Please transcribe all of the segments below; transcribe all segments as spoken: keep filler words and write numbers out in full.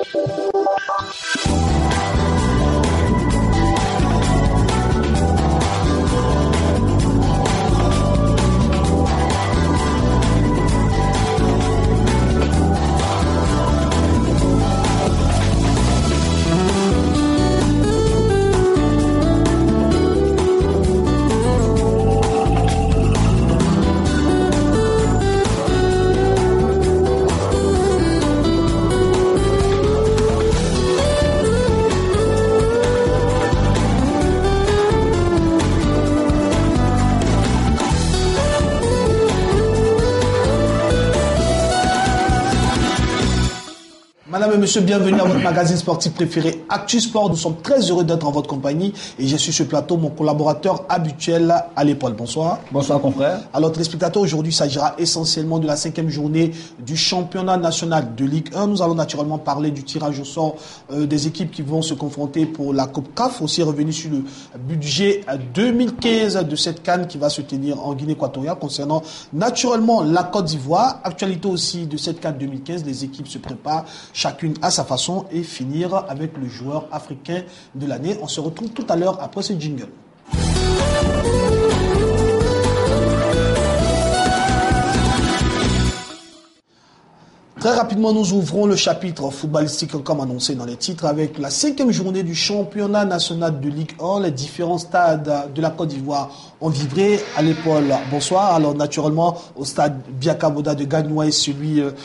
Madame et monsieur, bienvenue à votre magazine sportif préféré Actu Sport. Nous sommes très heureux d'être en votre compagnie et j'ai sur ce plateau mon collaborateur habituel à l'épaule. Bonsoir. Bonsoir confrère. Alors téléspectateurs, aujourd'hui il s'agira essentiellement de la cinquième journée du championnat national de Ligue un. Nous allons naturellement parler du tirage au sort euh, des équipes qui vont se confronter pour la Coupe C A F. Aussi revenir sur le budget deux mille quinze de cette CAN qui va se tenir en Guinée équatoriale concernant naturellement la Côte d'Ivoire. Actualité aussi de cette CAN deux mille quinze, les équipes se préparent chacune à sa façon et finir avec le joueur africain de l'année. On se retrouve tout à l'heure après ce jingle. Très rapidement, nous ouvrons le chapitre footballistique comme annoncé dans les titres avec la cinquième journée du championnat national de Ligue un. Les différents stades de la Côte d'Ivoire ont vibré à l'épaule. Bonsoir. Alors naturellement, au stade Biaka Boda de Gagnoua et celui euh,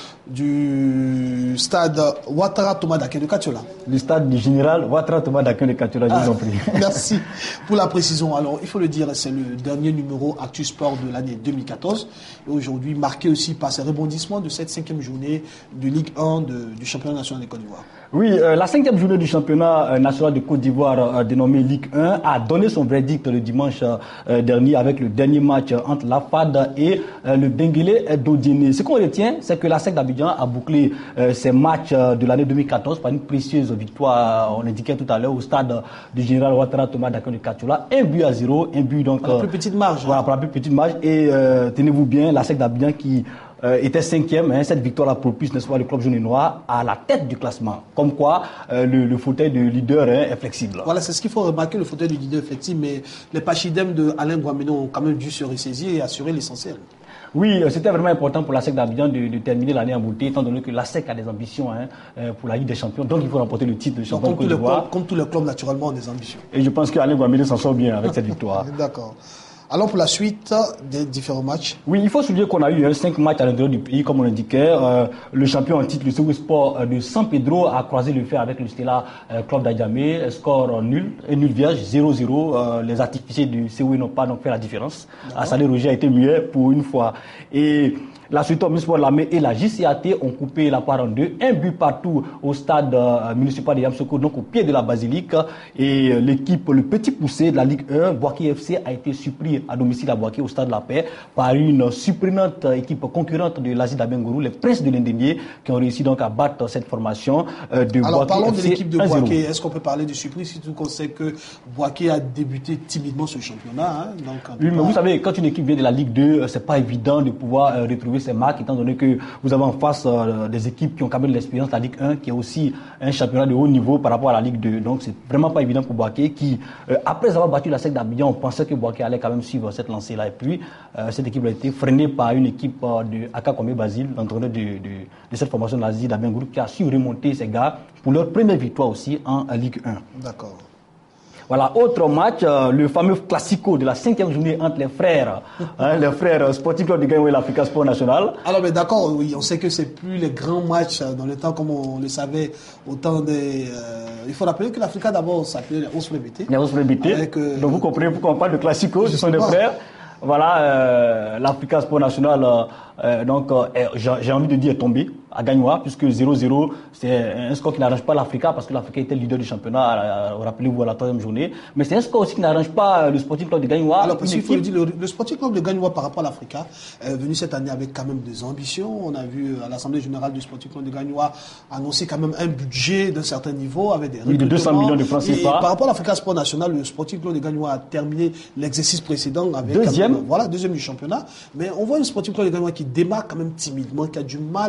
du stade Ouattara Thomas d'Aken de Katiola. Le stade du général Ouattara Thomas d'Aken de Katiola, je vous en prie. Merci pour la précision. Alors, il faut le dire, c'est le dernier numéro Actu Sport de l'année deux mille quatorze. Et aujourd'hui, marqué aussi par ces rebondissements de cette cinquième journée de Ligue un de, du championnat national de Côte d'Ivoire. Oui, euh, la cinquième journée du championnat euh, national de Côte d'Ivoire, euh, dénommé Ligue un, a donné son verdict le dimanche euh, dernier avec le dernier match euh, entre la F A D et euh, le Benguélé d'Odiéné. Ce qu'on retient, c'est que la S E C d'Abidjan a bouclé euh, ses matchs euh, de l'année deux mille quatorze par une précieuse victoire, on l'indiquait tout à l'heure, au stade du général Ouattara Thomas d'Aken de Katiola. Un but à zéro, un but donc... Pour la plus petite marge. Voilà, pour la plus petite marge. Et euh, tenez-vous bien, la S E C d'Abidjan qui... Euh, était cinquième, hein, cette victoire a propice, n'est-ce pas, le club jaune et noir à la tête du classement. Comme quoi, euh, le, le fauteuil de leader hein, est flexible. Voilà, c'est ce qu'il faut remarquer, le fauteuil de leader est flexible, mais les pachidèmes de Alain Guameno ont quand même dû se ressaisir et assurer l'essentiel. Oui, c'était vraiment important pour la S E C d'Abidjan de, de terminer l'année en beauté, étant donné que la S E C a des ambitions hein, pour la Ligue des Champions, donc il faut remporter le titre de champion de Côte d'Ivoire. Comme tous les clubs, naturellement, ont des ambitions. Et je pense qu'Alain Guameno s'en sort bien avec cette victoire. D'accord. Alors pour la suite des différents matchs. Oui, il faut souligner qu'on a eu hein, cinq matchs à l'intérieur du pays, comme on l'indiquait. Euh, le champion en titre, le Segu Sport de San Pedro, a croisé le fer avec le Stella euh, Club d'Adjamé. Score nul, et nul vierge, zéro zéro. Euh, les artificiers du Segu n'ont pas donc fait la différence. Assalé Roger a été muet pour une fois. Et la suite Omnisport Lamé et la J C A T ont coupé la part en deux. Un but partout au stade euh, municipal de Yamsoko, donc au pied de la basilique. Et euh, l'équipe, le petit poussé de la Ligue un, Boaké F C, a été surpris à domicile à Boaké au stade de la Paix par une surprenante équipe concurrente de l'Asie d'Abengourou, les Princes de l'Indénié, qui ont réussi donc à battre cette formation euh, de Alors Boaké parlons F C de l'équipe de Boaké. Est-ce qu'on peut parler de surprise, surtout qu'on sait que Boaké a débuté timidement ce championnat hein, donc, Oui, mais vous savez, quand une équipe vient de la Ligue deux, c'est pas évident de pouvoir euh, retrouver ses marques, étant donné que vous avez en face euh, des équipes qui ont quand même de l'expérience de la Ligue un, qui est aussi un championnat de haut niveau par rapport à la Ligue deux. Donc c'est vraiment pas évident pour Boaké, qui, euh, après avoir battu la S E C d'Abidjan, on pensait que Boaké allait quand même suivre cette lancée-là. Et puis, euh, cette équipe a été freinée par une équipe euh, de Aka Kwame Basile, l'entraîneur de, de, de cette formation de l'Asie d'Abengourou, qui a su remonter ces gars pour leur première victoire aussi en euh, Ligue un. D'accord. Voilà, autre match, euh, le fameux classico de la cinquième journée entre les frères, hein, les frères Sporting Club de Gagnoua et l'Africa Sport National. Alors, mais d'accord, oui, on sait que c'est plus les grands matchs dans le temps comme on le savait au temps des. Euh, il faut rappeler que l'Africa d'abord s'appelait les onze Frères B T. Les onze Frères B T. Euh, Donc vous comprenez pourquoi on parle de classico, ce sont des frères. Voilà, euh, l'Africa Sport National, euh, donc euh, j'ai envie de dire tombé à Gagnoua, puisque zéro zéro, c'est un score qui n'arrange pas l'Africa, parce que l'Africa était leader du championnat, rappelez-vous, à la troisième journée. Mais c'est un score aussi qui n'arrange pas le Sporting Club de Gagnoua. Alors, parce qu'il faut le dire, le, le Sporting Club de Gagnoua par rapport à l'Africa est venu cette année avec quand même des ambitions. On a vu à l'Assemblée Générale du Sporting Club de Gagnoua annoncer quand même un budget d'un certain niveau, avec des oui, de deux cents millions de francs C F A. Par rapport à l'Africa Sport National, le Sporting Club de Gagnoua a terminé l'exercice précédent avec deuxième. Même, voilà, deuxième du championnat. Mais on voit le Sporting Club de Gagnoua qui démarre quand même timidement, qui a du mal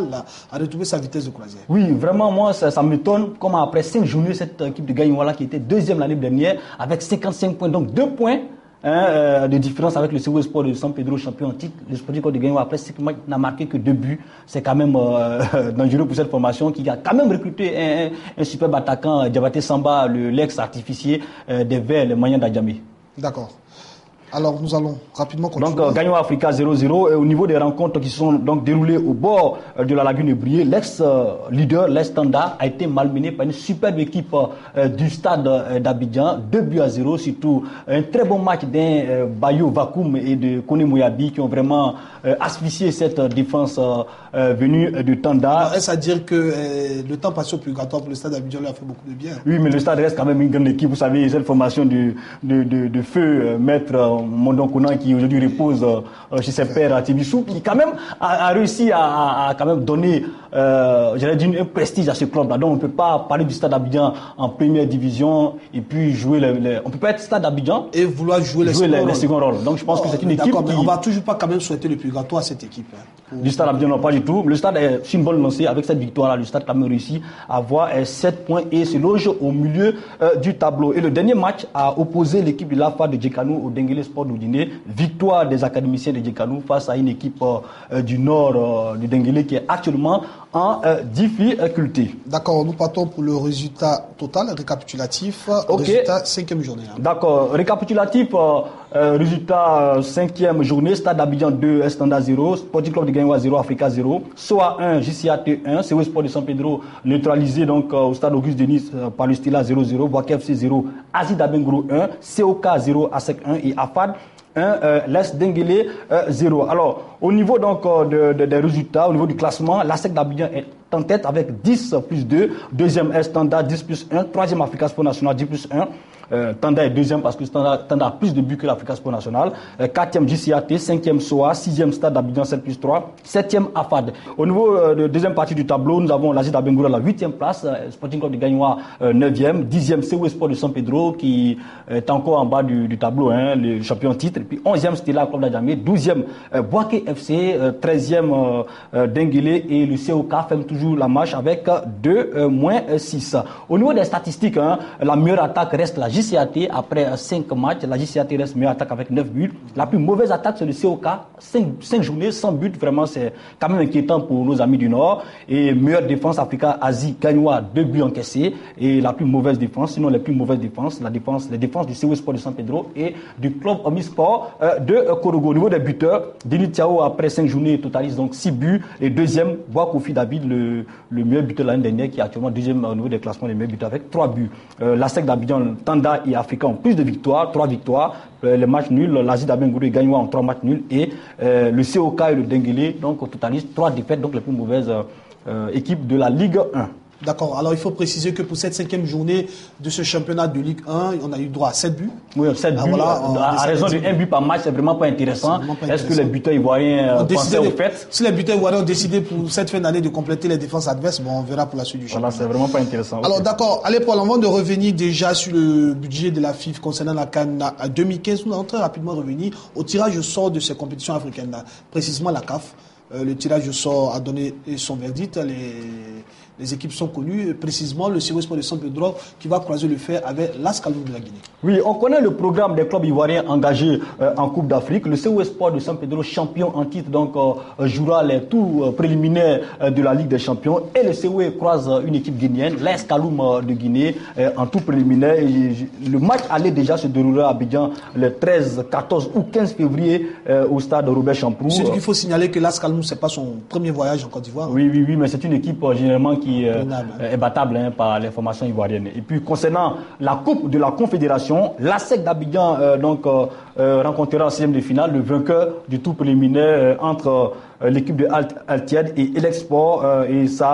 à retrouver sa vitesse de croisière. Oui, vraiment, moi, ça, ça m'étonne comment après cinq journées, cette équipe de Gagnoa qui était deuxième l'année dernière, avec cinquante-cinq points, donc deux points hein, euh, de différence avec le C O Sport de San Pedro, champion en titre. Le Sporting Club de Gagnoa, après cinq matchs, n'a marqué que deux buts. C'est quand même euh, dangereux pour cette formation qui a quand même recruté un, un, un superbe attaquant, Diabaté Samba, le, l'ex-artificier euh, des Verts, le Moyen d'Adjamé. D'accord. Alors, nous allons rapidement continuer. Donc, euh, Gagnoa Africa zéro zéro. Et au niveau des rencontres qui sont donc déroulées au bord euh, de la lagune de Briey, l'ex-leader, l'ex-standard, a été malmené par une superbe équipe euh, du stade euh, d'Abidjan. Deux buts à zéro, surtout un très bon match d'un euh, Bayo Vakoum et de Kone Moyabi qui ont vraiment euh, asphyxié cette euh, défense euh, euh, venue de Tanda. Est-ce à dire que euh, le temps passé au purgatoire pour le stade d'Abidjan lui a fait beaucoup de bien? Oui, mais le stade reste quand même une grande équipe. Vous savez, cette formation de, de, de, de feu, euh, maître euh, Mondon Kounan qui aujourd'hui repose euh, chez ses pères à Tibissou, qui quand même a, a réussi à, à, à quand même donner, euh, j'allais dire, un prestige à ce club-là. Donc on ne peut pas parler du stade d'Abidjan en première division et puis jouer les, les... on peut pas être stade d'Abidjan et vouloir jouer les, jouer seconds, les, rôles. les seconds rôles. Donc je pense oh, que c'est une équipe qui... mais on va toujours pas quand même souhaiter le purgatoire à cette équipe. Hein, pour... Du stade d'Abidjan, non, pas du tout. Le stade est sur une bonne lancée avec cette victoire-là. Le stade a quand même réussi à avoir euh, sept points et se loge au milieu euh, du tableau. Et le dernier match a opposé l'équipe de l'A F A de Djekanou au Denguele Sport d'Oudine. Victoire des académiciens de Djekanou face à une équipe euh, du nord euh, du Denguele qui est actuellement en euh, difficulté. D'accord, nous partons pour le résultat total, récapitulatif, okay. Résultat cinquième journée. Hein. D'accord, récapitulatif, euh, euh, résultat euh, cinquième journée, Stade d'Abidjan deux, Standard zéro, Sporting Club de Gagnoa zéro, Africa zéro, S O A un, J C A T un, C O Sport de San Pedro neutralisé donc euh, au Stade Auguste Denis euh, par le Stila zéro zéro, Boaké F C zéro, Azid Abengro un, C O K zéro, A S E C un et A F A D un, euh, l'Est Denguele euh, zéro. Alors, au niveau donc euh, de, de, des résultats, au niveau du classement, l'A S E C d'Abidjan est en tête avec dix plus deux, deuxième est Standard dix plus un, troisième Africa Sport National dix plus un, euh, Tanda est deuxième parce que Standard, Tanda a plus de buts que l'Africa Sport National, euh, quatrième J C A T, cinquième S O A, sixième Stade d'Abidjan sept plus trois, septième A F A D. Au niveau euh, de deuxième partie du tableau, nous avons l'Azid Abengoura à la huitième place, euh, Sporting Club de Gagnoa euh, neuvième, dixième C O Sport de San Pedro qui euh, est encore en bas du, du tableau, hein, le champion titre, et puis onzième Stella Club d'Adjamé, douzième euh, Boaké F C, euh, treizième euh, euh, Denguele et le C O K ferme toujours la marche avec deux euh, moins six. Au niveau des statistiques, hein, la meilleure attaque reste la J C A T après cinq matchs. La J C A T reste meilleure attaque avec neuf buts. La plus mauvaise attaque, c'est le C O K. cinq journées sans but. Vraiment, c'est quand même inquiétant pour nos amis du Nord. Et meilleure défense, Africa Asie, Gagnoa, deux buts encaissés. Et la plus mauvaise défense, sinon les plus mauvaises défenses, la défense, les défenses du C O Sport de San Pedro et du club Omnisport euh, de euh, Korogo. Au niveau des buteurs, Denis Tiao, après cinq journées, totalise donc six buts. Et deuxième, Boakofi David, le, le meilleur buteur de l'année dernière, qui est actuellement deuxième au niveau des classements des meilleurs buteurs avec trois buts. Euh, la S E C d'Abidjan, Tanda et Africa ont plus de victoires, trois victoires. Euh, les matchs nuls, l'Asie d'Abengourou et Gagnoa en trois matchs nuls. Et euh, le C O K et le Denguele, donc, totalise trois défaites, donc les plus mauvaises euh, équipes de la Ligue un. D'accord. Alors, il faut préciser que pour cette cinquième journée de ce championnat de Ligue un, on a eu droit à sept buts. Oui, sept buts. Ah, voilà, à, à raison de un but par match, c'est vraiment pas intéressant. Vraiment pas Est-ce intéressant. Que les buteurs ivoiriens euh, pensaient au fait? Si les buteurs ivoiriens ont décidé pour cette fin d'année de compléter les défenses adverses, bon, on verra pour la suite du championnat. Voilà, c'est vraiment pas intéressant. Alors, okay. d'accord. Allez, Paul, avant de revenir déjà sur le budget de la F I F concernant la CAN deux mille quinze, nous allons très rapidement revenir au tirage au sort de ces compétitions africaines, précisément la C A F. Euh, le tirage au sort a donné son verdict. Les... Les équipes sont connues, précisément le C O Sport de San Pedro qui va croiser le fer avec l'A S Kaloum de la Guinée. Oui, on connaît le programme des clubs ivoiriens engagés euh, en Coupe d'Afrique. Le C O Sport de San Pedro, champion en titre, donc euh, jouera les tours euh, préliminaires euh, de la Ligue des Champions. Et le C O croise euh, une équipe guinéenne, l'A S Kaloum euh, de Guinée, euh, en tour préliminaire. Et, le match allait déjà se dérouler à Abidjan le treize, quatorze ou quinze février euh, au stade Robert Champrou. C'est qu'il faut signaler que l'A S Kaloum, ce n'est pas son premier voyage en Côte d'Ivoire. Oui, oui, oui, mais c'est une équipe euh, généralement qui qui euh, est battable hein, par les formations ivoiriennes. Et puis concernant la Coupe de la Confédération, l'A S E C d'Abidjan euh, donc euh, euh, rencontrera en sixième de finale le vainqueur du tour préliminaire euh, entre euh, l'équipe de Alt Altied et Elexport euh, et ça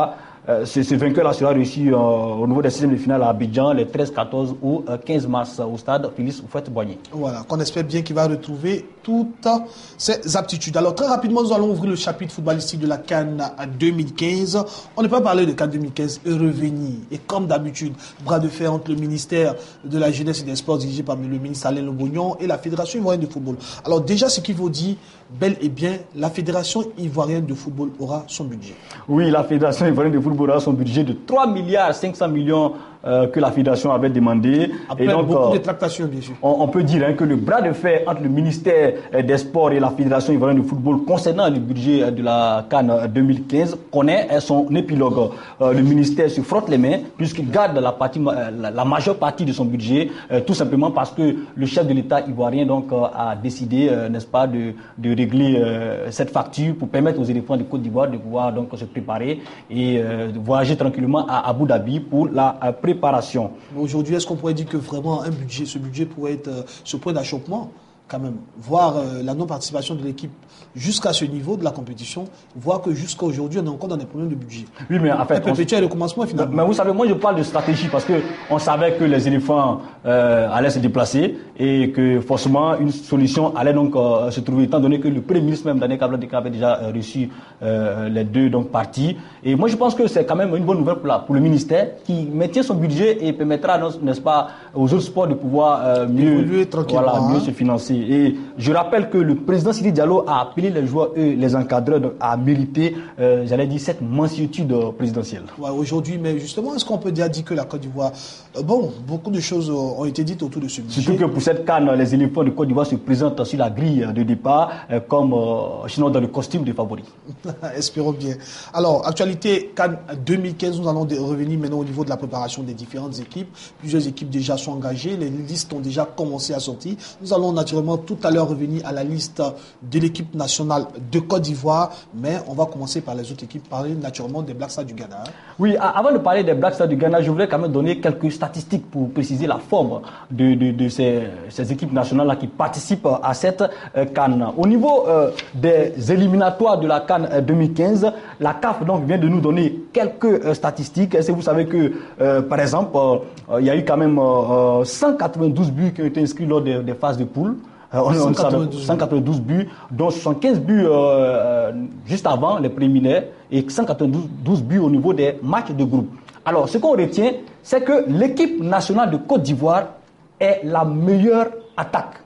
euh, ce, ce vainqueur-là sera reçu euh, au niveau des seizièmes de finale à Abidjan, les treize, quatorze ou euh, quinze mars au stade Félix Houphouët-Boigny. Voilà, qu'on espère bien qu'il va retrouver toutes ses aptitudes. Alors, très rapidement, nous allons ouvrir le chapitre footballistique de la CAN deux mille quinze. On n'est pas parlé de CAN deux mille quinze et revenir. Et comme d'habitude, bras de fer entre le ministère de la Jeunesse et des Sports, dirigé par le ministre Alain Lobognon, et la Fédération ivoirienne de football. Alors, déjà, ce qu'il faut dire, bel et bien, la Fédération ivoirienne de football aura son budget. Oui, la Fédération ivoirienne de football aura son budget de trois milliards cinq cents millions euh, que la Fédération avait demandé. Après et donc, beaucoup euh, de tractations, bien sûr. On, on peut dire hein, que le bras de fer entre le ministère des Sports et la Fédération ivoirienne de football concernant le budget de la CAN deux mille quinze connaît son épilogue. Euh, le ministère se frotte les mains puisqu'il garde la, partie, la, la majeure partie de son budget, euh, tout simplement parce que le chef de l'État ivoirien donc, euh, a décidé, euh, n'est-ce pas, de, de régler euh, cette facture pour permettre aux éléphants de Côte d'Ivoire de pouvoir donc, se préparer et euh, de voyager tranquillement à Abu Dhabi pour la euh, préparation. Aujourd'hui, est-ce qu'on pourrait dire que vraiment un budget, ce budget pourrait être euh, ce point d'achoppement quand même, voir euh, la non-participation de l'équipe jusqu'à ce niveau de la compétition, voir que jusqu'à aujourd'hui, on est encore dans des problèmes de budget. Oui, mais en fait, perpétuel le commencement finalement. Mais vous savez, moi je parle de stratégie parce que on savait que les éléphants euh, allaient se déplacer et que forcément une solution allait donc euh, se trouver, étant donné que le premier ministre même Daniel Kabla avait déjà euh, reçu euh, les deux donc parties. Et moi je pense que c'est quand même une bonne nouvelle pour, la, pour le ministère qui maintient son budget et permettra, n'est-ce pas, aux autres sports de pouvoir euh, mieux, voilà, mieux se financer. Et je rappelle que le président Sidi Diallo a appelé les joueurs et les encadreurs à mériter, euh, j'allais dire, cette mansuétude présidentielle. Ouais, aujourd'hui, mais justement, est-ce qu'on peut dire que la Côte d'Ivoire, euh, bon, beaucoup de choses ont été dites autour de ce budget. Surtout que pour cette CAN, les éléphants de Côte d'Ivoire se présentent sur la grille de départ euh, comme, euh, sinon dans le costume des favoris. Espérons bien. Alors, actualité CAN deux mille quinze, nous allons revenir maintenant au niveau de la préparation des différentes équipes. Plusieurs équipes déjà sont engagées, les listes ont déjà commencé à sortir. Nous allons naturellement tout à l'heure revenir à la liste de l'équipe nationale de Côte d'Ivoire, mais on va commencer par les autres équipes, parler naturellement des Black Stars du Ghana. Oui, avant de parler des Black Stars du Ghana, je voulais quand même donner quelques statistiques pour préciser la forme de, de, de ces, ces équipes nationales-là qui participent à cette euh, CAN. Au niveau euh, des éliminatoires de la CAN deux mille quinze, la C A F donc vient de nous donner quelques euh, statistiques. Est-ce que vous savez que, euh, par exemple, euh, il y a eu quand même euh, cent quatre-vingt-douze buts qui ont été inscrits lors des, des phases de poule. Euh, on, cent quatre-vingt-douze, cent quatre-vingt-douze buts, dont soixante-quinze buts euh, euh, juste avant les préliminaires et cent quatre-vingt-douze buts au niveau des matchs de groupe. Alors, ce qu'on retient, c'est que l'équipe nationale de Côte d'Ivoire est la meilleure attaque.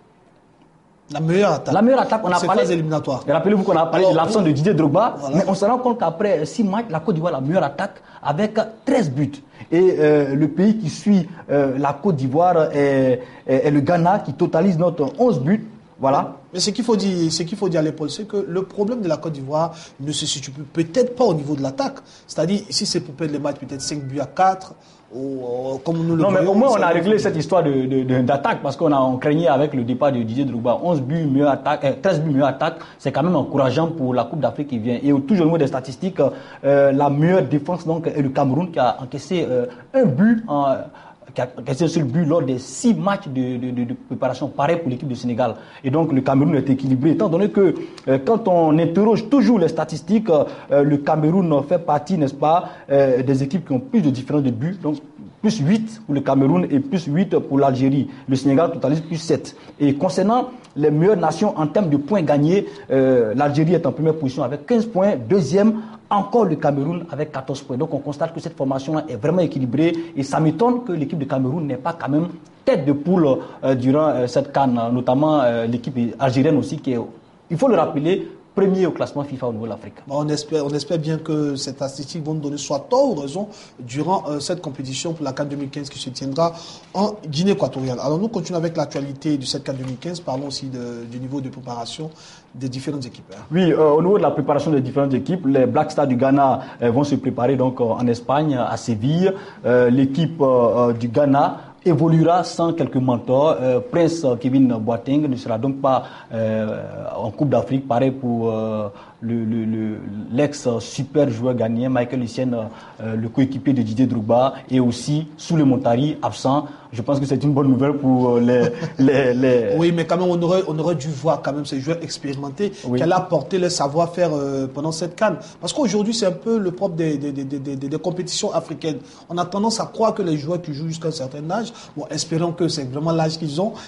La meilleure attaque. La meilleure attaque, on a parlé. éliminatoire. Rappelez-vous qu'on a parlé Alors, de l'absence de Didier Drogba, voilà. Mais on se rend compte qu'après six matchs, la Côte d'Ivoire a la meilleure attaque avec treize buts. Et euh, le pays qui suit euh, la Côte d'Ivoire est, est, est le Ghana qui totalise notre onze buts. Voilà. Mais ce qu'il faut dire, ce qu'il faut dire à l'épaule, c'est que le problème de la Côte d'Ivoire ne se situe peut-être pas au niveau de l'attaque. C'est-à-dire, si c'est pour perdre les matchs, peut-être cinq buts à quatre, ou, comme nous le Non, voyons, mais au moins, on a réglé cette histoire de, de, de, d'attaque parce qu'on a on craignait avec le départ de Didier Drogba. onze buts, mieux attaque, euh, treize buts, mieux attaque. C'est quand même encourageant pour la Coupe d'Afrique qui vient. Et toujours au niveau des statistiques, euh, la meilleure défense donc, est le Cameroun qui a encaissé euh, un but en. qui a encaissé un seul but lors des six matchs de, de, de, de préparation, pareil pour l'équipe du Sénégal. Et donc le Cameroun est équilibré, étant donné que euh, quand on interroge toujours les statistiques, euh, le Cameroun fait partie, n'est-ce pas, euh, des équipes qui ont plus de différence de buts, donc plus huit pour le Cameroun et plus huit pour l'Algérie. Le Sénégal totalise plus sept. Et concernant les meilleures nations en termes de points gagnés, euh, l'Algérie est en première position avec quinze points, deuxième, encore le Cameroun avec quatorze points. Donc on constate que cette formation-là est vraiment équilibrée et ça m'étonne que l'équipe de Cameroun n'ait pas quand même tête de poule euh, durant euh, cette CAN, notamment euh, l'équipe algérienne aussi qui est, il faut le rappeler, premier au classement FIFA au niveau de l'Afrique. On espère, on espère bien que ces statistiques vont nous donner soit tort ou raison durant euh, cette compétition pour la CAN deux mille quinze qui se tiendra en Guinée équatoriale. Alors nous continuons avec l'actualité de cette CAN deux mille quinze. Parlons aussi de, du niveau de préparation des différentes équipes. Hein. Oui, euh, au niveau de la préparation des différentes équipes, les Black Stars du Ghana euh, vont se préparer donc euh, en Espagne, à Séville. Euh, l'équipe euh, du Ghana évoluera sans quelques mentors. Euh, Prince Kevin Boateng ne sera donc pas euh, en Coupe d'Afrique. Pareil pour euh, le, le, le, l'ex-super joueur ghanéen Michael Essien, euh, le coéquipier de Didier Drogba, et aussi Souley Montari, absent. Je pense que c'est une bonne nouvelle pour les... les, les... Oui, mais quand même, on aurait, on aurait dû voir quand même ces joueurs expérimentés oui. qui allaient apporter leur savoir-faire euh, pendant cette CAN. Parce qu'aujourd'hui, c'est un peu le propre des, des, des, des, des, des compétitions africaines. On a tendance à croire que les joueurs qui jouent jusqu'à un certain âge, bon, espérons que c'est vraiment l'âge qu'ils ont,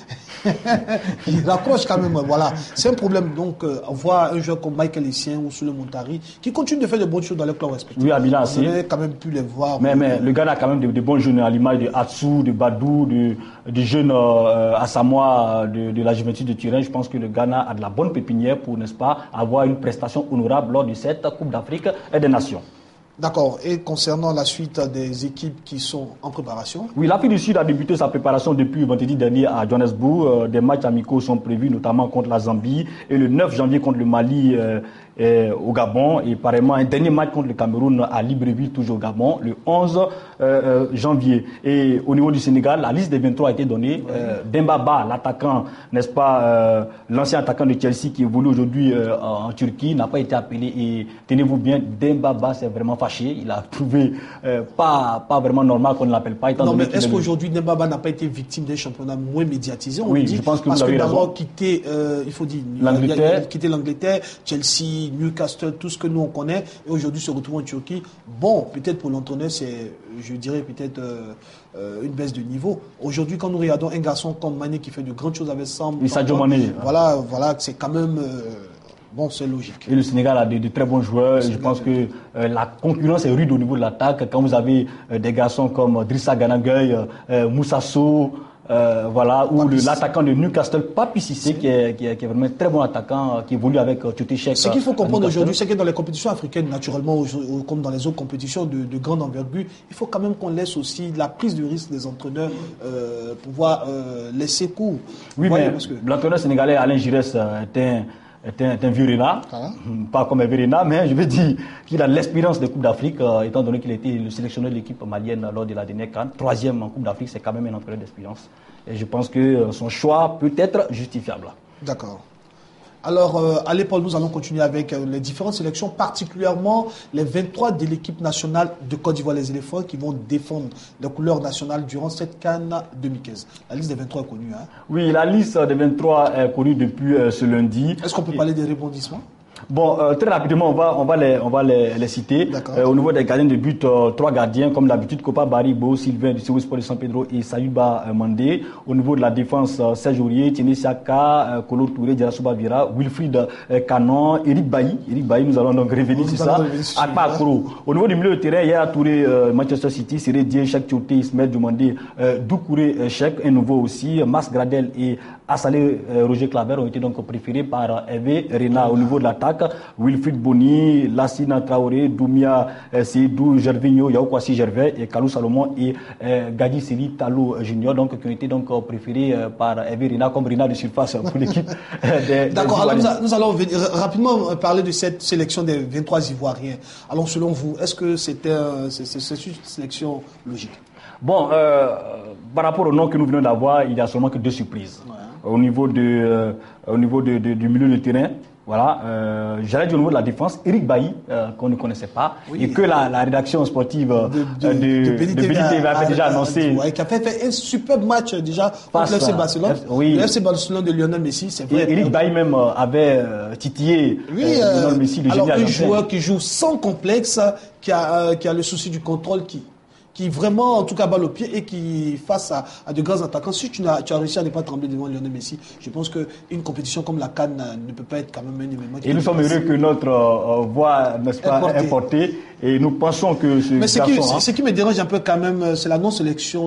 ils raccrochent quand même. Voilà. C'est un problème. Donc, euh, voir un joueur comme Michael Essien ou Souley Montari qui continue de faire de bonnes choses dans les clubs respectifs. Oui, Abila, on aurait quand même pu les voir. Mais, mais le Ghana a quand même de, de bons jeunes à l'image de Atsu, de Badou, de, de jeunes euh, Asamoah de, de la Juventus de Turin. Je pense que le Ghana a de la bonne pépinière pour, n'est-ce pas, avoir une prestation honorable lors de cette Coupe d'Afrique et des Nations. D'accord. Et concernant la suite des équipes qui sont en préparation? Oui, l'Afrique du Sud a débuté sa préparation depuis vendredi dernier à Johannesburg. Euh, des matchs amicaux sont prévus, notamment contre la Zambie et le neuf janvier contre le Mali euh, et, au Gabon. Et pareillement, un dernier match contre le Cameroun à Libreville, toujours au Gabon, le onze euh, janvier. Et au niveau du Sénégal, la liste des vingt-trois a été donnée. Euh, Demba Ba, l'attaquant, n'est-ce pas, euh, l'ancien attaquant de Chelsea qui évolue aujourd'hui euh, en Turquie, n'a pas été appelé. Et tenez-vous bien, Demba Ba, c'est vraiment fâché. Il a trouvé euh, pas, pas vraiment normal qu'on ne l'appelle pas. Non, mais est-ce qu'aujourd'hui, Demba Ba n'a pas été victime d'un championnat moins médiatisé? On Oui, dit, je pense que parce vous avez que raison. d'abord, quitter, euh, il faut dire, l'Angleterre, quitter l'Angleterre, Chelsea, Newcastle, tout ce que nous on connaît, et aujourd'hui se retrouver en Turquie. Bon, peut-être pour l'entraîneur, c'est, je dirais, peut-être euh, euh, une baisse de niveau. Aujourd'hui, quand nous regardons un garçon comme Mané qui fait de grandes choses avec Sam, et Sadio Mané, voilà, voilà, c'est quand même. Euh, Bon, c'est logique. Et le Sénégal a de, de très bons joueurs. Je pense que euh, la concurrence est rude au niveau de l'attaque. Quand vous avez euh, des garçons comme Drissa Gana Gueye, euh, Moussa Sow, euh, voilà, ou le, l'attaquant de Newcastle, Papi Cissé, qui est, qui, est, qui est vraiment un très bon attaquant, euh, qui évolue avec euh, Tioté Cheick. Ce qu'il faut comprendre aujourd'hui, c'est que dans les compétitions africaines, naturellement, comme dans les autres compétitions de, de grande envergure, il faut quand même qu'on laisse aussi la prise de risque des entraîneurs euh, pouvoir euh, laisser cours. Oui, voyez, mais parce que... l'entraîneur sénégalais Alain Giresse est un... est un, est un vieux renard, ah. pas comme un vieux renard, mais je veux dire qu'il a l'expérience des Coupes d'Afrique, euh, étant donné qu'il était le sélectionneur de l'équipe malienne lors de la dernière CAN. Troisième en Coupe d'Afrique, c'est quand même un entraîneur d'expérience. Et je pense que euh, son choix peut être justifiable. D'accord. Alors, euh, à l'épaule, nous allons continuer avec euh, les différentes sélections, particulièrement les vingt-trois de l'équipe nationale de Côte d'Ivoire, les éléphants, qui vont défendre les couleurs nationales durant cette CAN deux mille quinze. La liste des vingt-trois est connue. Hein? Oui, la liste des vingt-trois est connue depuis euh, ce lundi. Est-ce qu'on peut parler des rebondissements? Bon, euh, très rapidement, on va, on va, les, on va les, les citer. Euh, au niveau des gardiens de but, euh, trois gardiens, comme d'habitude, Kopa Barry, Bo, Sylvain, du Seoul Sport de San Pedro et Sayuba euh, Mandé. Au niveau de la défense, euh, Serge Aurier, Tiene Siaka, euh, Kolo Touré, Djarasuba Vira, Wilfried euh, Canon, Eric Bailly. Eric Bailly, nous allons donc revenir sur ça. Akpa Akro. Au niveau du milieu de terrain, Yaya Touré, euh, Manchester City, Siré Dié, Cheikh Tioté, Ismaël Dumandé, euh, Doucouré, euh, Cheikh, un nouveau aussi, Mas Gradel et Assalé euh, Roger Claver ont été donc préférés par euh, Hervé Rena. Au niveau de l'attaque, Wilfried Boni, Lassina Traoré, Doumia euh, Seydou, Gervinho, Yaoukwasi Gervais, et Kalou Salomon et euh, Gadi Seli Talou Junior, donc qui ont été donc préférés euh, par Hervé Rena comme Rena de surface pour l'équipe. Euh, D'accord, alors nous, a, nous allons venir, rapidement parler de cette sélection des vingt-trois Ivoiriens. Alors selon vous, est-ce que c'était euh, c'est, c'est, c'est une sélection logique? Bon, euh, par rapport au nom que nous venons d'avoir, il n'y a seulement que deux surprises. Ouais. Au niveau, de, euh, au niveau de, de, du milieu de terrain, voilà, euh, j'allais dire au niveau de la défense, Eric Bailly, euh, qu'on ne connaissait pas, oui, et que la, la rédaction sportive de, de, de, de, de Béni T V avait déjà annoncé. Ouais, qui a fait, fait un superbe match déjà contre le F C Barcelone. Oui. Le F C Barcelone de Lionel Messi, c'est vrai. Et Eric Bailly même euh, avait euh, titillé oui, euh, Lionel Messi, le alors, génie un joueur qui joue sans complexe, qui a, euh, qui a le souci du contrôle, qui qui vraiment, en tout cas, balle au pied et qui, face à, à de grands attaquants, si tu as, tu as réussi à ne pas trembler devant Lionel Messi, je pense qu'une compétition comme la CAN ne peut pas être quand même un événement. Et nous sommes heureux que notre euh, voix, n'est-ce pas, importée. Et nous pensons que ce Mais ce, garçon, qui, hein, ce qui me dérange un peu quand même, c'est la non-sélection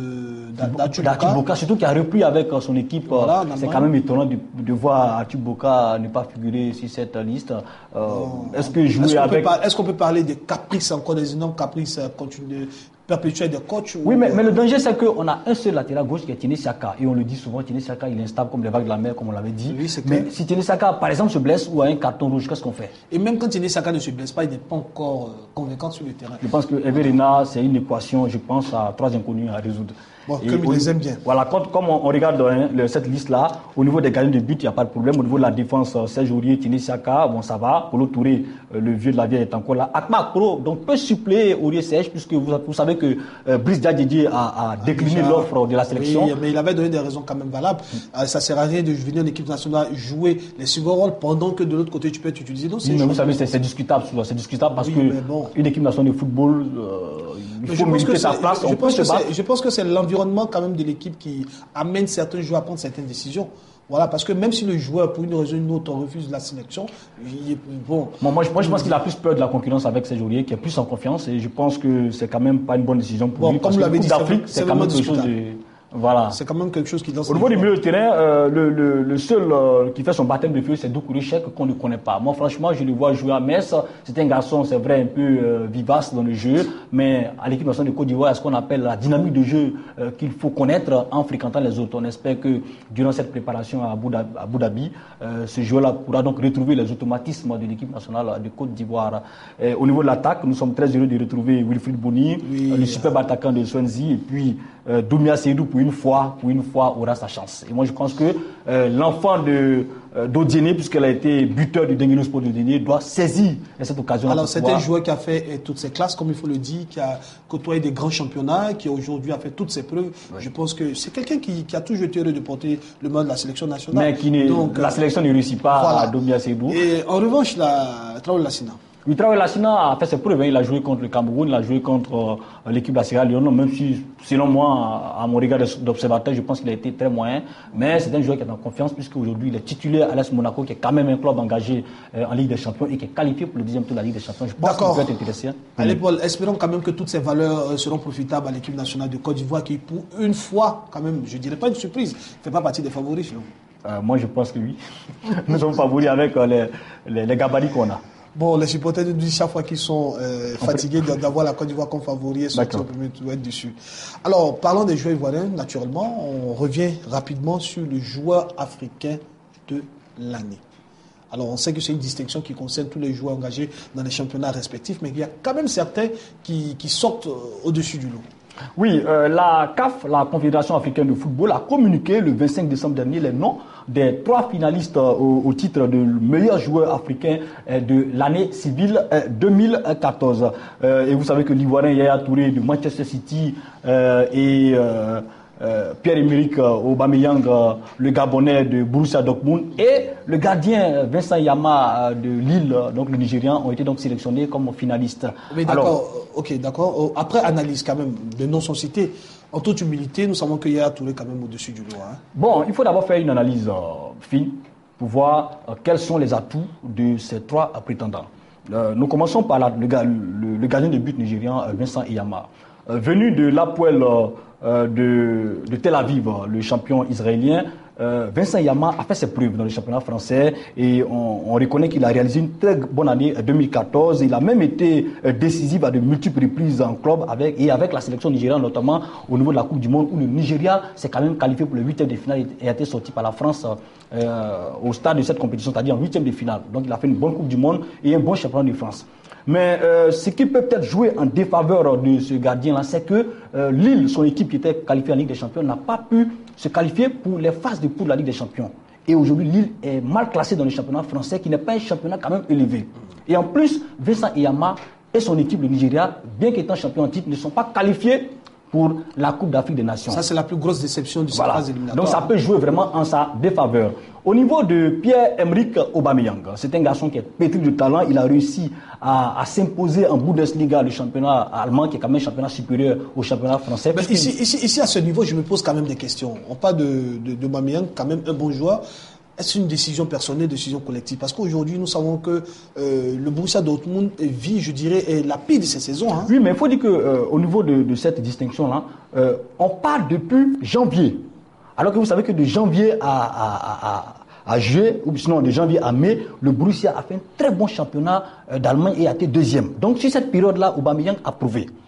d'Atouboka. Boka, surtout qui a repris avec son équipe. Voilà, c'est quand même étonnant de, de voir Atouboka ne pas figurer sur cette liste. Euh, est-ce que jouer est-ce avec... Peut, est-ce qu'on peut parler des caprices, encore des énormes caprices continus perpétuels des coachs? Oui, mais, mais le danger, c'est qu'on a un seul latéral gauche qui est Tiene Siaka. Et on le dit souvent, Tiene Siaka, il est instable comme les vagues de la mer, comme on l'avait dit. Oui, c'est mais si Tiene Siaka, par exemple, se blesse ou a un carton rouge, qu'est-ce qu'on fait? Et même quand Tiene Siaka ne se blesse pas, il n'est pas encore convaincant sur le terrain. Je pense que Hervé Rena, c'est une équation, je pense, à trois inconnus à résoudre. Bon, comme ils les aiment bien. Voilà, quand, comme on, on regarde hein, le, cette liste-là, au niveau des gardiens de but, il n'y a pas de problème. Au niveau de la défense, Serge Aurier, Tini Siaka, bon, ça va. Paulo Touré, euh, le vieux de la vieille est encore là. Akma Akpro, donc, peut suppléer Aurier Serge, puisque vous, vous savez que euh, Brice Diadji a, a décliné ah, l'offre de la sélection. Oui, mais il avait donné des raisons quand même valables. Mm. Euh, ça ne sert à rien de venir en équipe nationale jouer les second rôles pendant que de l'autre côté, tu peux être utilisé. Donc, oui, mais vous savez, c'est discutable. C'est discutable parce oui, que bon. une équipe nationale de football, euh, il faut mériter sa place. Je pense, je pense que c'est l'environnement quand même de l'équipe qui amène certains joueurs à prendre certaines décisions. Voilà, parce que même si le joueur, pour une raison ou une autre, refuse la sélection, il est bon. Bon moi, je, moi, je pense qu'il a plus peur de la concurrence avec Serge Aurier, qui est plus en confiance, et je pense que c'est quand même pas une bonne décision pour bon, lui. Comme vous l'avez dit, d'Afrique, c'est quand même quelque chose de... Voilà. C'est quand même quelque chose qui danse. Au niveau du milieu de terrain, euh, le, le, le seul euh, qui fait son baptême de feu, c'est Doucouré Cheick, qu'on ne connaît pas. Moi, franchement, je le vois jouer à Metz. C'est un garçon, c'est vrai, un peu euh, vivace dans le jeu, mais à l'équipe nationale de Côte d'Ivoire, ce qu'on appelle la dynamique de jeu euh, qu'il faut connaître en fréquentant les autres. On espère que durant cette préparation à Abu Dhabi, à Abu Dhabi euh, ce joueur-là pourra donc retrouver les automatismes de l'équipe nationale de Côte d'Ivoire. Et au niveau de l'attaque, nous sommes très heureux de retrouver Wilfried Bony, oui, euh, le superbe euh... attaquant de Swansea, et puis euh, Doumia Seydou pour une fois, pour une fois aura sa chance. Et moi je pense que euh, l'enfant de euh, d'Odiéné, puisqu'elle a été buteur du Dengueno Sport d'Odiéné, doit saisir cette occasion. Alors c'est un joueur qui a fait euh, toutes ses classes, comme il faut le dire, qui a côtoyé des grands championnats, qui aujourd'hui a fait toutes ses preuves. Oui. Je pense que c'est quelqu'un qui, qui a toujours été heureux de porter le maillot de la sélection nationale. Mais qui n'est, Donc, la sélection ne réussit pas voilà. à Doumia Seydou. Et en revanche, la Traoré Lassina. Oui, Traoré Lassina a fait ses preuves. Il a joué contre le Cameroun, il a joué contre euh, l'équipe de la Sierra Leone, même si, selon moi, à, à mon regard d'observateur, je pense qu'il a été très moyen. Mais c'est un joueur qui est en confiance, puisqu'aujourd'hui, il est titulaire à l'A S Monaco, qui est quand même un club engagé euh, en Ligue des Champions et qui est qualifié pour le dixième tour de la Ligue des Champions. Je pense qu'il peut être intéressant. Allez, Paul, espérons quand même que toutes ces valeurs euh, seront profitables à l'équipe nationale de Côte d'Ivoire, qui, pour une fois, quand même, je ne dirais pas une surprise, ne fait pas partie des favoris. Euh, moi, je pense que oui. Nous sommes favoris avec euh, les, les, les gabarits qu'on a. Bon, les supporters nous disent chaque fois qu'ils sont euh, fatigués d'avoir la Côte d'Ivoire comme favori et sortir au premier tour, être dessus. Alors, parlons des joueurs ivoiriens, naturellement, on revient rapidement sur le joueur africain de l'année. Alors, on sait que c'est une distinction qui concerne tous les joueurs engagés dans les championnats respectifs, mais il y a quand même certains qui, qui sortent au-dessus du lot. Oui, euh, la C A F, la Confédération africaine de football, a communiqué le vingt-cinq décembre dernier les noms des trois finalistes euh, au, au titre de meilleur joueur africain euh, de l'année civile euh, deux mille quatorze. Euh, et vous savez que l'Ivoirien Yaya Touré de Manchester City euh, et euh, euh, Pierre-Emerick Aubameyang, euh, le Gabonais de Borussia Dortmund, et le gardien Vincent Yama de Lille, donc le Nigérian, ont été donc sélectionnés comme finalistes. Mais d'accord, ok, d'accord. Après analyse quand même, les noms sont cités. En toute humilité, nous savons qu'il y a Touré quand même au-dessus du lot. Hein. Bon, il faut d'abord faire une analyse euh, fine pour voir euh, quels sont les atouts de ces trois euh, prétendants. Euh, nous commençons par la, le, le, le gardien de but nigérian euh, Vincent Yama. Euh, venu de l'Apoel euh, de, de Tel Aviv, le champion israélien, Euh, Vincent Yama a fait ses preuves dans le championnat français et on, on reconnaît qu'il a réalisé une très bonne année deux mille quatorze. Il a même été euh, décisif à de multiples reprises en club avec, et avec la sélection nigériane, notamment au niveau de la Coupe du Monde, où le Nigeria s'est quand même qualifié pour le huitième de finale et a été sorti par la France euh, au stade de cette compétition, c'est-à-dire en huitième de finale. Donc il a fait une bonne Coupe du Monde et un bon championnat de France. Mais euh, ce qui peut peut-être jouer en défaveur de ce gardien-là, c'est que euh, Lille, son équipe qui était qualifiée en Ligue des Champions, n'a pas pu se qualifier pour les phases de poule de la Ligue des Champions. Et aujourd'hui, Lille est mal classé dans le championnat français, qui n'est pas un championnat quand même élevé. Et en plus, Vincent Yama et son équipe, le Nigeria, bien qu'étant champion en titre, ne sont pas qualifiés pour la Coupe d'Afrique des Nations. Ça, c'est la plus grosse déception du voilà. phase éliminatoire. Donc, ça peut jouer vraiment en sa défaveur. Au niveau de Pierre-Emerick Aubameyang, c'est un garçon qui est pétri de talent. Il a réussi à, à s'imposer en Bundesliga, le championnat allemand, qui est quand même un championnat supérieur au championnat français. Ben ici, ici, ici, à ce niveau, je me pose quand même des questions. On parle de, de, de Aubameyang, quand même un bon joueur. Est-ce une décision personnelle, une décision collective? Parce qu'aujourd'hui, nous savons que euh, le Borussia Dortmund vit, je dirais, la pire de ces saisons. Hein. Oui, mais il faut dire qu'au euh, niveau de, de cette distinction-là, euh, on part depuis janvier. Alors que vous savez que de janvier à, à, à, à juillet, ou sinon de janvier à mai, le Borussia a fait un très bon championnat euh, d'Allemagne et a été deuxième. Donc sur cette période-là, Aubameyang a prouvé.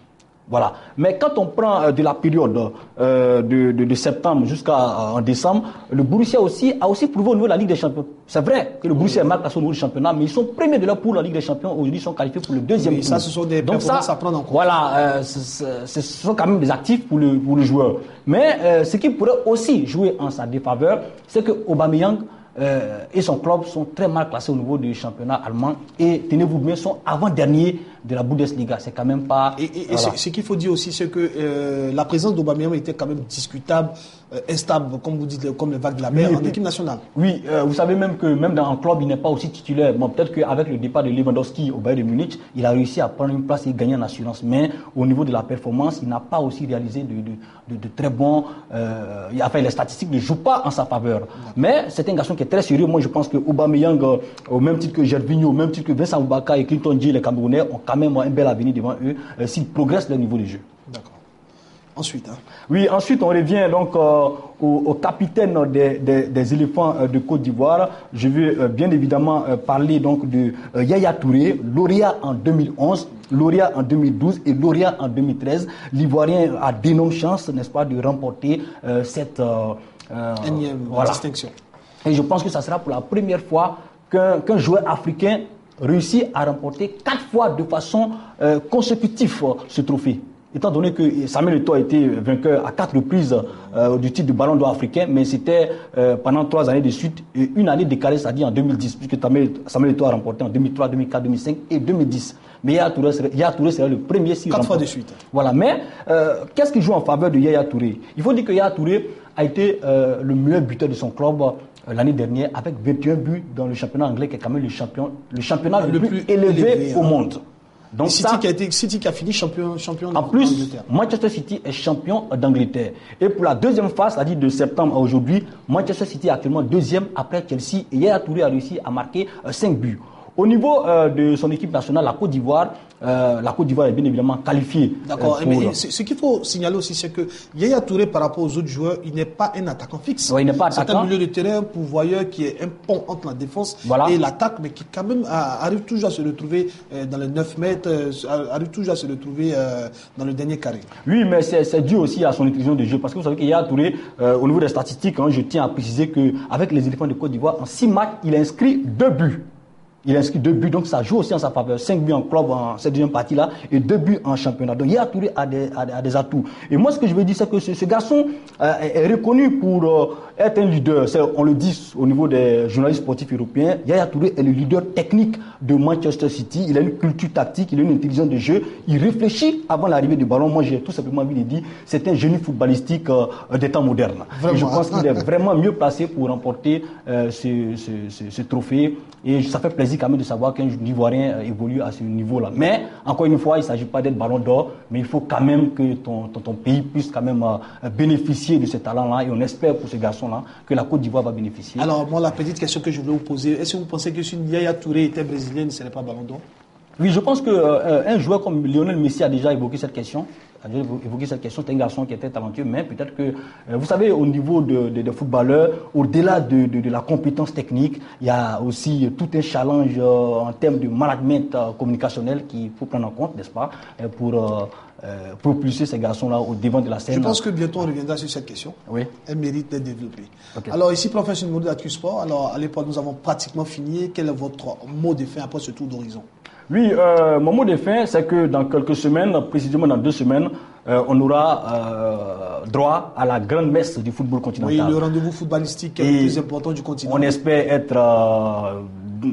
Voilà. Mais quand on prend euh, de la période euh, de, de, de septembre jusqu'à euh, en décembre, le Borussia aussi a aussi prouvé au niveau de la Ligue des Champions. C'est vrai que le Borussia est mal classé au niveau du championnat, mais ils sont premiers de leur poule en Ligue des Champions. Aujourd'hui, ils sont qualifiés pour le deuxième oui, tour. Ça, ce sont des performances à prendre en compte. Voilà, euh, ce sont quand même des actifs pour le, pour le joueur. Mais euh, ce qui pourrait aussi jouer en sa défaveur, c'est que Aubameyang euh, et son club sont très mal classés au niveau du championnat allemand et, tenez-vous bien, sont avant-derniers de la Bundesliga. C'est quand même pas... Et, et, voilà. et ce qu'il faut dire aussi, c'est que euh, la présence d'Aubameyang était quand même discutable, euh, instable, comme vous dites, comme les vagues de la mer, oui, en équipe nationale. Oui, euh, vous savez même que même dans un club, il n'est pas aussi titulaire. Bon, peut-être qu'avec le départ de Lewandowski au Bayern de Munich, il a réussi à prendre une place et gagner en assurance. Mais au niveau de la performance, il n'a pas aussi réalisé de, de, de, de très bons... Euh, enfin, les statistiques ne jouent pas en sa faveur. Mais c'est un garçon qui est très sérieux. Moi, je pense que Aubameyang, euh, au même titre que Gervinho, au même titre que Vincent Boubacar et Clinton Djie, les Camerounais, ont quand même un bel avenir devant eux euh, s'ils progressent leur niveau de jeu. D'accord. Ensuite, hein. Oui, ensuite on revient donc euh, au, au capitaine des, des, des éléphants euh, de Côte d'Ivoire. Je vais euh, bien évidemment euh, parler donc de euh, Yaya Touré, lauréat en deux mille onze, lauréat en deux mille douze et lauréat en deux mille treize. L'Ivoirien a d'énormes chances, n'est-ce pas, de remporter euh, cette euh, euh, énième voilà. distinction. Et je pense que ça sera pour la première fois qu'un qu'un joueur africain réussit à remporter quatre fois de façon euh, consécutive euh, ce trophée. Étant donné que Samuel Eto'o a été vainqueur à quatre reprises euh, du titre du Ballon d'Or africain, mais c'était euh, pendant trois années de suite, et une année décalée, c'est-à-dire en deux mille dix, puisque Samuel Eto'o a remporté en deux mille trois, deux mille quatre, deux mille cinq et deux mille dix. Mais Yaya Touré serait, Yaya Touré serait le premier s'il remporte. Quatre fois de suite. Voilà, mais euh, qu'est-ce qui joue en faveur de Yaya Touré? Il faut dire que Yaya Touré a été euh, le meilleur buteur de son club euh, l'année dernière, avec vingt et un buts dans le championnat anglais, qui est quand même le, champion, le championnat le, le plus, plus élevé, élevé au hein. monde. Donc City, ça, qui a été, City qui a fini champion, champion en plus, Manchester City est champion d'Angleterre. Et pour la deuxième phase, c'est-à-dire de septembre à aujourd'hui, Manchester City est actuellement deuxième après Chelsea. Et Yaya Touré a réussi à marquer euh, cinq buts. Au niveau euh, de son équipe nationale, la Côte d'Ivoire, euh, la Côte d'Ivoire est bien évidemment qualifiée. D'accord. Euh, mais ce qu'il faut signaler aussi, c'est que Yaya Touré, par rapport aux autres joueurs, il n'est pas un attaquant fixe. Ouais, il n'est pas attaquant. C'est un milieu de terrain pourvoyeur qui est un pont entre la défense voilà. et l'attaque, mais qui quand même a, arrive toujours à se retrouver euh, dans les neuf mètres, euh, arrive toujours à se retrouver euh, dans le dernier carré. Oui, mais c'est dû aussi à son intelligence de jeu, parce que vous savez que Yaya Touré, euh, au niveau des statistiques, hein, je tiens à préciser qu'avec les éléphants de Côte d'Ivoire, en six matchs, il a inscrit deux buts. Il a inscrit deux buts, donc ça joue aussi en sa faveur. Cinq buts en club en cette deuxième partie-là et deux buts en championnat. Donc Yaya Touré a des, a, a des atouts. Et moi, ce que je veux dire, c'est que ce, ce garçon euh, est reconnu pour euh, être un leader. On le dit au niveau des journalistes sportifs européens. Yaya Touré est le leader technique de Manchester City. Il a une culture tactique, il a une intelligence de jeu. Il réfléchit avant l'arrivée du ballon. Moi, j'ai tout simplement envie de dire, c'est un génie footballistique euh, des temps modernes. Vraiment. Et je pense qu'il est vraiment mieux placé pour remporter euh, ce, ce, ce, ce trophée. Et ça fait plaisir quand même de savoir qu'un Ivoirien évolue à ce niveau-là. Mais, encore une fois, il ne s'agit pas d'être ballon d'or, mais il faut quand même que ton, ton, ton pays puisse quand même euh, bénéficier de ce talent-là. Et on espère pour ce garçon-là que la Côte d'Ivoire va bénéficier. Alors, moi, la petite question que je voulais vous poser, est-ce que vous pensez que si Yaya Touré était brésilien, il ne serait pas ballon d'or? Oui, je pense qu'un euh, joueur comme Lionel Messi a déjà évoqué cette question. A déjà évoqué cette question. C'est un garçon qui était talentueux, mais peut-être que, euh, vous savez, au niveau de, de, de footballeurs, au-delà de, de, de la compétence technique, il y a aussi tout un challenge euh, en termes de management euh, communicationnel qu'il faut prendre en compte, n'est-ce pas, pour euh, euh, propulser ces garçons-là au devant de la scène. Je pense que bientôt on reviendra sur cette question. Oui. Elle mérite d'être développée. Okay. Alors ici, professeur numéro de d'ActuSport. Alors à l'époque, nous avons pratiquement fini. Quel est votre mot de fin après ce tour d'horizon? Oui, euh, mon mot de fin, c'est que dans quelques semaines, précisément dans deux semaines, euh, on aura euh, droit à la grande messe du football continental. Oui, le rendez-vous footballistique le plus important du continent. On espère être, euh,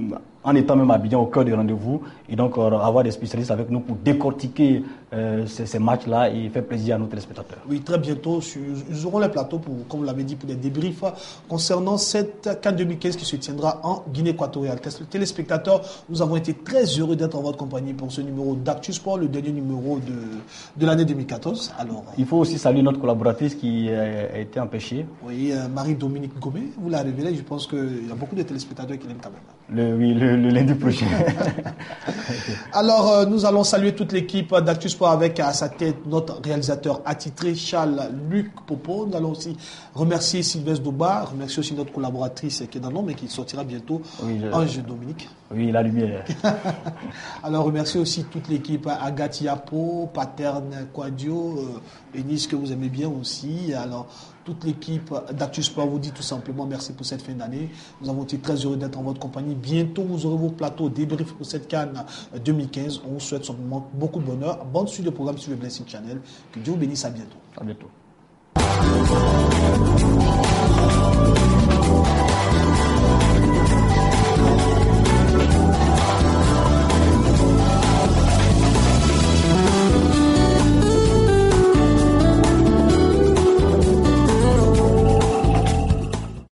en étant même à Abidjan, au cœur du rendez-vous, et donc euh, avoir des spécialistes avec nous pour décortiquer euh, ces, ces matchs-là et faire plaisir à nos téléspectateurs. Oui, très bientôt, sur, nous aurons les plateaux, pour, comme vous l'avez dit, pour des débriefs concernant cette CAN deux mille quinze qui se tiendra en Guinée équatoriale. Téléspectateurs, nous avons été très heureux d'être en votre compagnie pour ce numéro d'ActuSport, le dernier numéro de, de l'année deux mille quatorze. Alors, il faut aussi saluer notre collaboratrice qui a été empêchée. Oui, euh, Marie-Dominique Gomé, vous la révélez, je pense qu'il y a beaucoup de téléspectateurs qui l'aiment quand même. Le, oui, le, le lundi prochain. Alors, euh, nous allons saluer toute l'équipe d'ActuSport Sport avec à sa tête notre réalisateur attitré Charles-Luc Popo. Nous allons aussi remercier Sylvestre Douba, remercier aussi notre collaboratrice qui est dans l'ombre et qui sortira bientôt, oui, je... Ange Dominique. Oui, la lumière. Alors, remercier aussi toute l'équipe, Agathe Yapo, Paterne Quadio, euh, Enis que vous aimez bien aussi. Alors, toute l'équipe d'Actu Sport vous dit tout simplement merci pour cette fin d'année. Nous avons été très heureux d'être en votre compagnie. Bientôt, vous aurez vos plateaux débrief pour cette CAN deux mille quinze. On vous souhaite simplement beaucoup de bonheur. Bonne suite de programme sur le Blessing Channel. Que Dieu vous bénisse. À bientôt. À bientôt.